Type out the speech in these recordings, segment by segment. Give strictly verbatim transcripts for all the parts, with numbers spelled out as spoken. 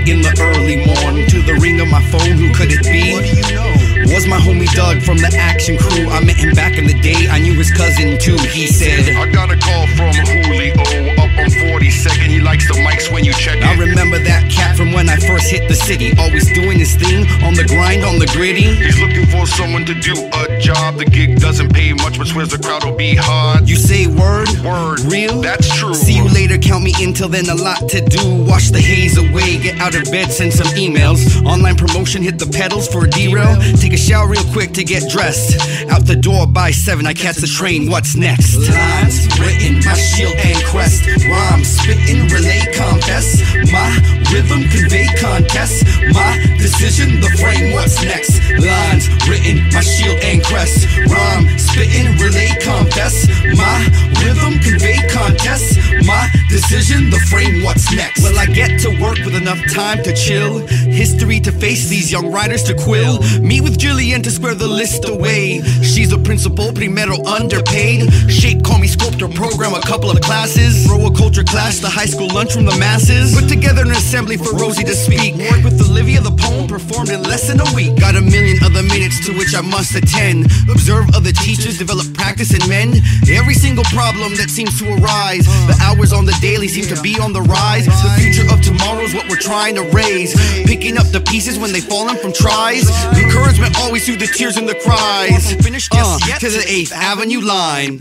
in the early morn. To the ring of my phone, who could it be? What do you know? Was my homie Doug from the Action Crew. I met him back in the day, I knew his cousin too. He said, I got a call from Julio up on forty-second. He likes the mics when you check it. I remember that cat from when I first hit the city, always doing his thing, on the grind, on the gritty. He's looking for someone to do a job. The gig doesn't pay much, but swears the crowd will be hard. You say word? Word. Real? That's true. See you later, count me in, till then a lot to do. Wash the haze away, get out of bed, send some emails. Online promotion, hit the pedals for a derail. Take a shower real quick to get dressed. Out the door by seven, I catch the train, what's next? Lines written, my shield and crest. Rhymes spitting, relay contest. My rhythm convey contest. My decision, the frame, what's next? Lines written, my shield and crest. Rhyme spitting, relay contest. My rhythm convey contest. My decision, the frame, what's next? Will I get to work with enough time to chill? History to face, these young writers to quill. Meet with Jillian to square the list away. She's a principal, primero underpaid. Shape, call me sculptor, program a couple of classes. Throw a culture clash, the high school lunch from the masses. Put together an assembly for Rosie to speak. Work with Olivia, the poem performed in less than a week. Got a million other minutes to which I must attend. Observe other teachers, develop practice and mend every single problem that seems to arise. The hours on the daily seem to be on the rise. The future of tomorrow's what we're trying to raise. Picking up the pieces when they fallen from tries. Encouragement always through the tears and the cries. Finished uh, to the eighth Avenue line.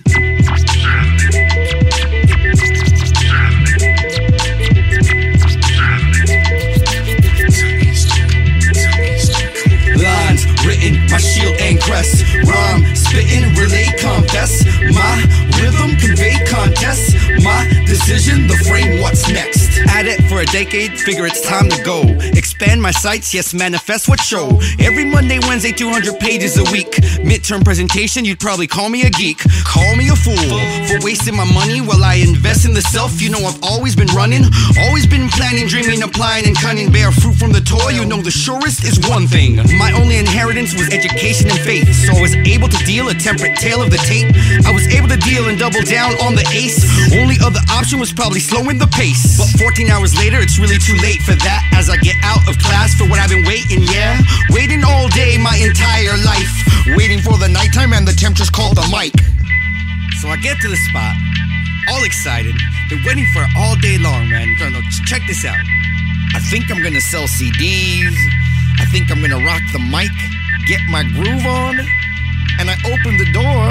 Lines written, my shield and crest. Rhyme spitting, relay contest. My rhythm convey contest. My decision, the frame, what's next? At it for a decade, figure it's time to go. Expand my sights, yes, manifest what show. Every Monday, Wednesday, two hundred pages a week. Midterm presentation, you'd probably call me a geek. Call me a fool for wasting my money while I invest in the self. You know I've always been running, always been planning, dreaming, applying, and cunning. Bear fruit from the toil, you know the surest is one thing. My only inheritance was education and faith, so I was able to deal a temperate tale of the tape. I was able to deal and double down on the ace. Only other option was probably slowing the pace. But fourteen hours later, it's really too late for that. As I get out of class for what I've been waiting, yeah. Waiting all day, my entire life. Waiting for the nighttime and the temp just called the mic. So I get to the spot, all excited. Been waiting for it all day long, man. No, no, check this out. I think I'm gonna sell C Ds. I think I'm gonna rock the mic, get my groove on, and I open the door.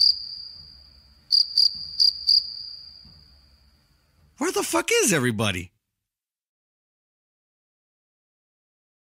Where the fuck is everybody?